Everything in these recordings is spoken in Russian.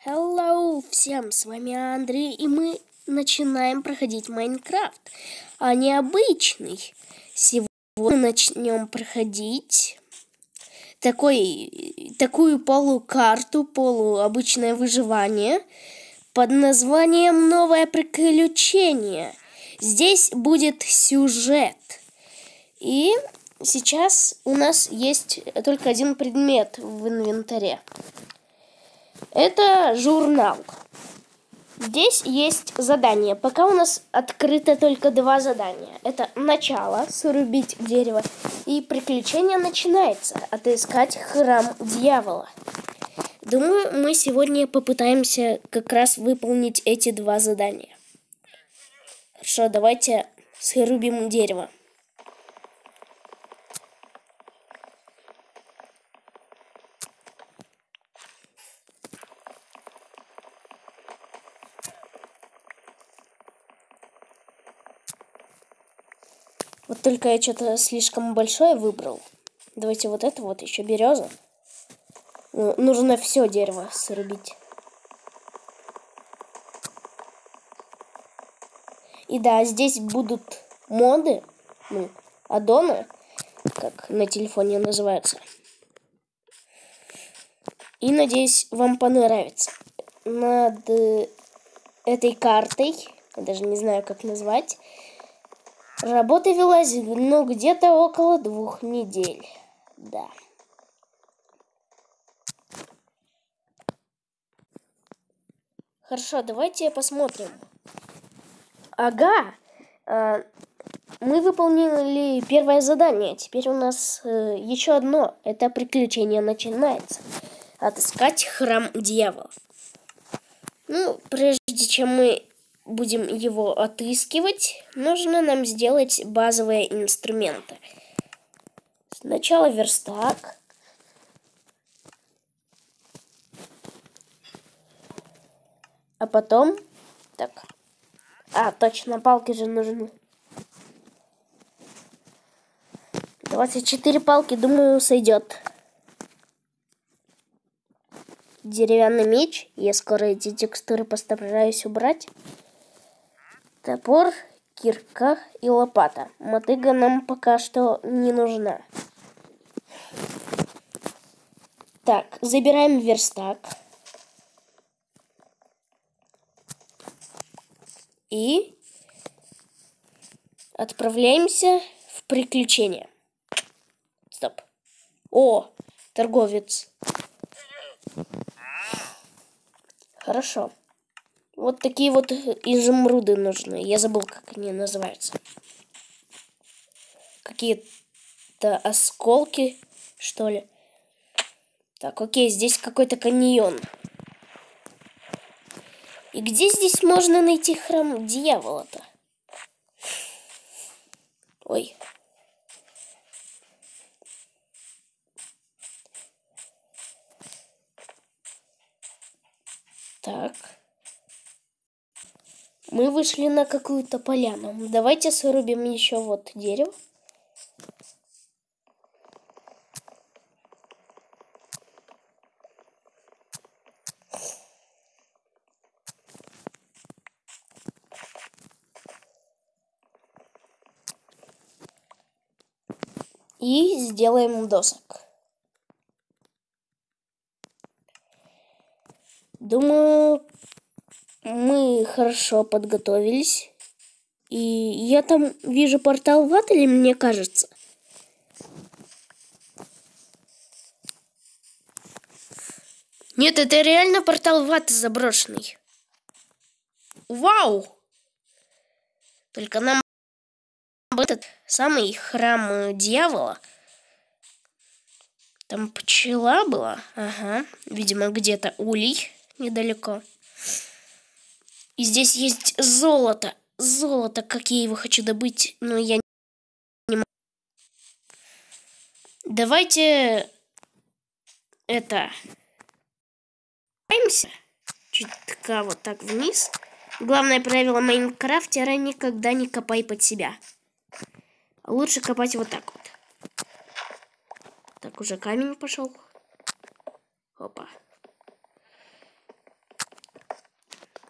Hello всем, с вами Андрей, и мы начинаем проходить Майнкрафт, а не обычный. Сегодня мы начнем проходить такую полукарту, полуобычное выживание под названием «Новое приключение». Здесь будет сюжет. И сейчас у нас есть только один предмет в инвентаре. Это журнал. Здесь есть задание. Пока у нас открыто только 2 задания. Это начало, срубить дерево, и приключение начинается, отыскать храм дьявола. Думаю, мы сегодня попытаемся как раз выполнить эти 2 задания. Хорошо, давайте срубим дерево. Вот только я что-то слишком большое выбрал. Давайте вот это вот, еще береза. Нужно все дерево срубить. И да, здесь будут моды, аддоны, как на телефоне называются. И надеюсь, вам понравится. Над этой картой, я даже не знаю, как назвать, работа велась, где-то около 2 недель. Да. Хорошо, давайте посмотрим. Ага, мы выполнили первое задание. Теперь у нас еще одно. Это приключение начинается. Отыскать храм дьявола. Прежде чем мы будем его отыскивать, нужно нам сделать базовые инструменты. Сначала верстак. А потом... Так. Точно, палки же нужны. 24 палки, думаю, сойдет. Деревянный меч. Я скоро эти текстуры постараюсь убрать. Топор, кирка и лопата. Мотыга нам пока что не нужна. Так, забираем верстак. И отправляемся в приключение. Стоп. О, торговец. Хорошо. Вот такие вот изумруды нужны. Я забыл, как они называются. Какие-то осколки, что ли. Так, окей, здесь какой-то каньон. И где здесь можно найти храм дьявола-то? Ой. Так. Мы вышли на какую-то поляну. Давайте срубим еще вот дерево. И сделаем досок. Думаю, мы хорошо подготовились. И я там вижу портал в ад, или мне кажется? Нет, это реально портал в ад заброшенный. Вау! Только нам этот самый храм дьявола. Там пчела была. Ага. Видимо, где-то улей недалеко. И здесь есть золото. Золото, как я его хочу добыть, но я не могу. Давайте это... Чутка вот так вниз. Главное правило майнкрафтера: никогда не копай под себя. Лучше копать вот так вот. Так, уже камень пошел. Опа.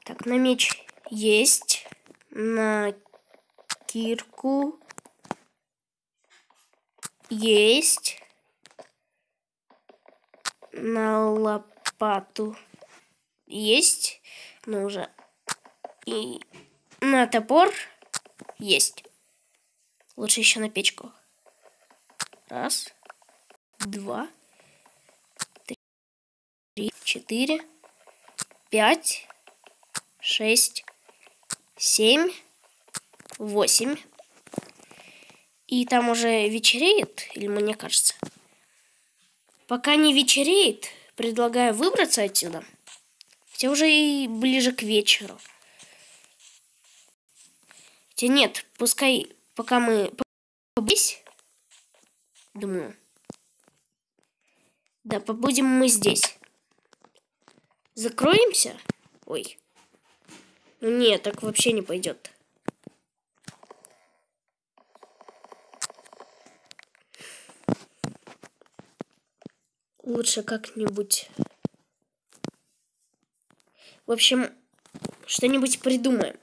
Так, на меч есть. На кирку есть. На лопату есть. Ну уже. И на топор есть. Лучше еще на печку. Раз, два, три, 4, 5, 6, 7, 8. И там уже вечереет, или мне кажется. Пока не вечереет, предлагаю выбраться отсюда. Хотя уже и ближе к вечеру. Хотя нет, пускай пока мы здесь, думаю. Да, побудем мы здесь. Закроемся? Ой. Ну нет, так вообще не пойдет. Лучше как-нибудь. В общем, что-нибудь придумаем.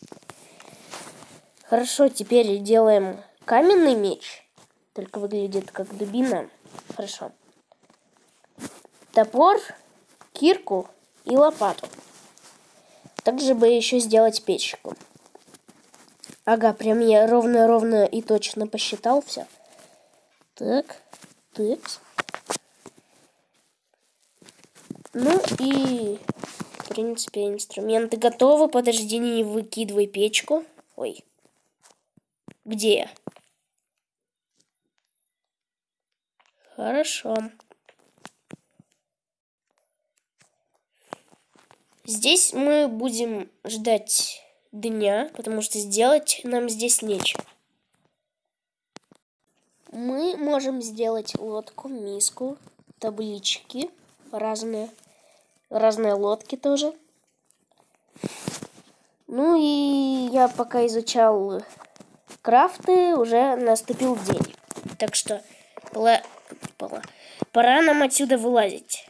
Хорошо, теперь делаем каменный меч. Только выглядит как дубина. Хорошо. Топор, кирку и лопату. Также бы еще сделать печку. Ага, прям я ровно и точно посчитал все. Так, так. Ну и, в принципе, инструменты готовы. Подожди, не выкидывай печку. Ой. Где я? Хорошо. Здесь мы будем ждать дня, потому что сделать нам здесь нечего. Мы можем сделать лодку, миску, таблички разные лодки тоже. Ну и я пока изучал крафты, уже наступил день. Так что пора нам отсюда вылазить.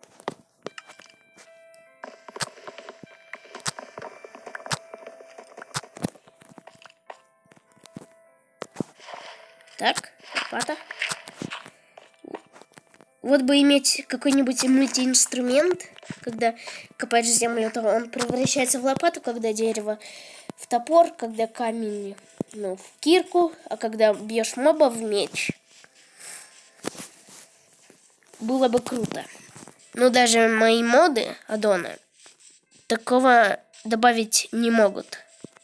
Так, лопата. Вот бы иметь какой-нибудь мультиинструмент, когда копаешь землю, то он превращается в лопату, когда дерево в топор, когда камень, в кирку, а когда бьешь моба в меч. Было бы круто. Но даже мои моды, аддоны, такого добавить не могут.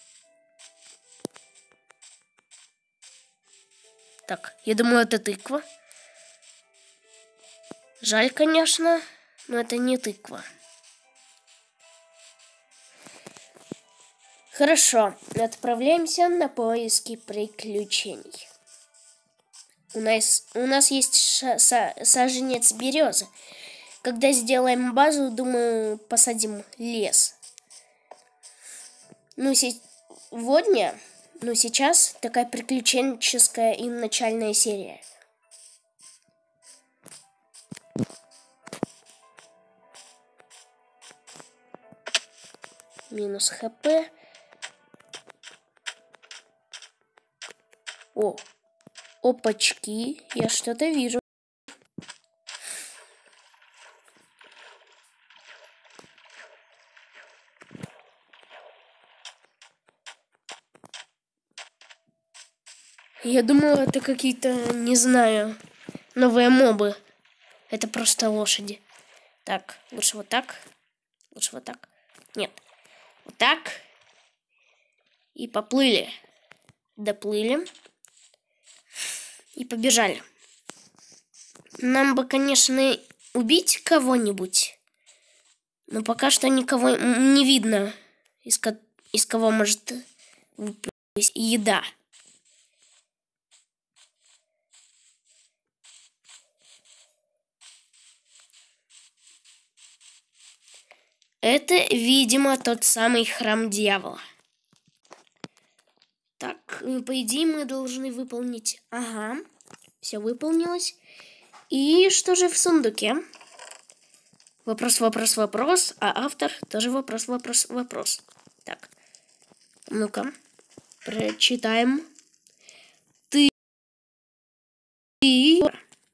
Так, я думаю, это тыква. Жаль, конечно, но это не тыква. Хорошо, отправляемся на поиски приключений. У нас есть саженец березы. Когда сделаем базу, думаю, посадим лес. Сейчас такая приключенческая и начальная серия. Минус хп. О, опачки, я что-то вижу. Я думаю, это какие-то, не знаю, новые мобы. Это просто лошади. Так, лучше вот так. Лучше вот так. Нет. Вот так. И поплыли. Доплыли. И побежали. Нам бы, конечно, убить кого-нибудь. Но пока что никого не видно, из кого может выпасть еда. Это, видимо, тот самый храм дьявола. Так, по идее, мы должны выполнить... Ага, все выполнилось. И что же в сундуке? Вопрос, вопрос, вопрос, а автор тоже вопрос, вопрос, вопрос. Так, ну-ка, прочитаем. Ты и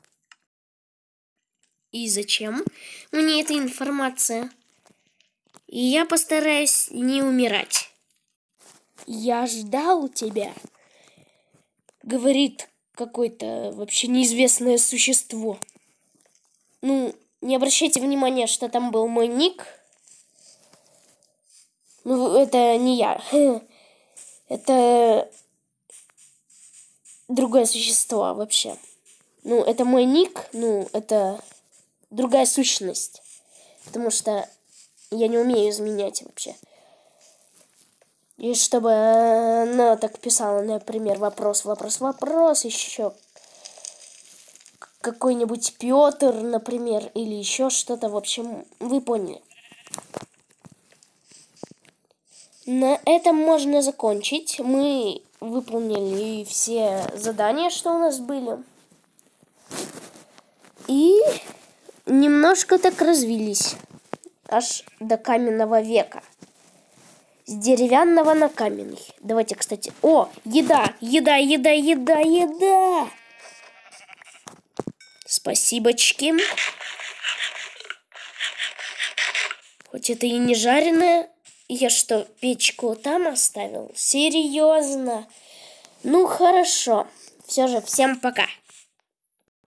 зачем мне эта информация? И я постараюсь не умирать. Я ждал тебя, говорит какое-то вообще неизвестное существо. Ну, не обращайте внимания, что там был мой ник. Ну, это не я. Это другое существо вообще. Ну, это мой ник, ну, это другая сущность. Потому что я не умею изменять вообще. И чтобы она так писала, например, вопрос, вопрос, вопрос, еще какой-нибудь Петр, например, или еще что-то, в общем, вы поняли. На этом можно закончить. Мы выполнили все задания, что у нас были. И немножко так развились. Аж до каменного века. С деревянного на каменный. Давайте, кстати... О, еда, еда, еда, еда, еда! Спасибочки. Хоть это и не жареное. Я что, печку там оставил? Серьезно? Ну, хорошо. Все же, всем пока.